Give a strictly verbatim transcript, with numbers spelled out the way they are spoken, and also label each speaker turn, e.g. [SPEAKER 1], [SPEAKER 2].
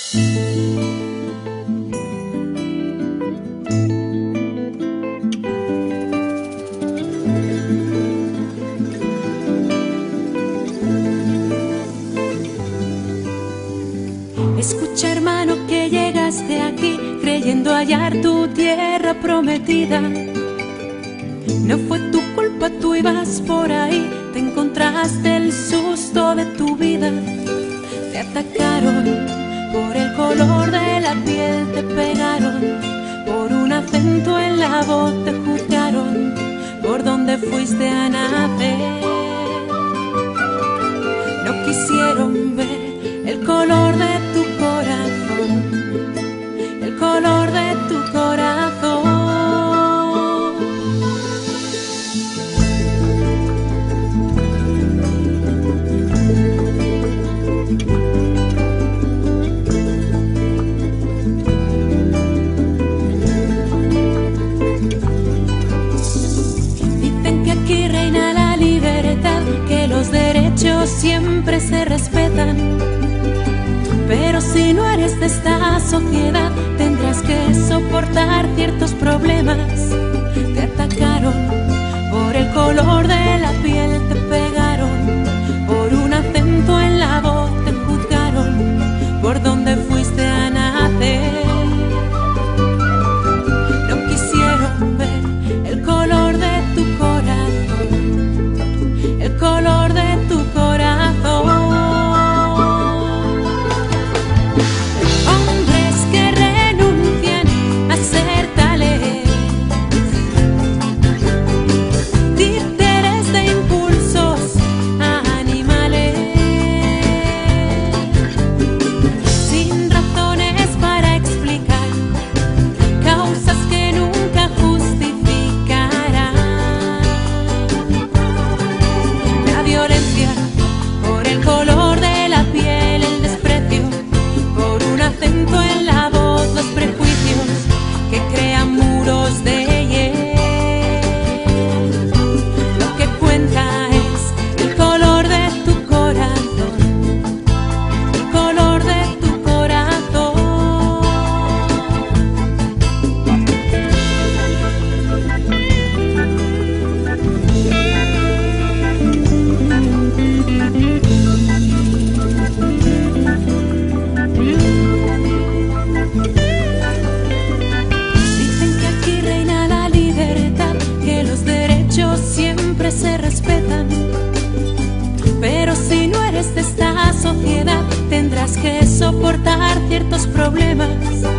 [SPEAKER 1] Escucha, hermano, que llegaste aquí creyendo hallar tu tierra prometida. No fue tu culpa, tú ibas por ahí, te encontraste el susto de tu vida. Te atacaron por el color de la piel, te pegaron por un acento en la voz, te juzgaron por donde fuiste a nacer. No quisieron ver el color de tu corazón, el color de tu corazón. Dicen que aquí reina la libertad, que los derechos siempre se respetan. Pero si no eres de esta sociedad, tendrás que soportar ciertos problemas. Te atacaron por el color de la piel, te pegaron por un acento en la voz, te juzgaron por donde fuiste a nacer. No quisieron ver el color de tu corazón, el color de tu corazón. Se respetan, pero si no eres de esta sociedad, tendrás que soportar ciertos problemas.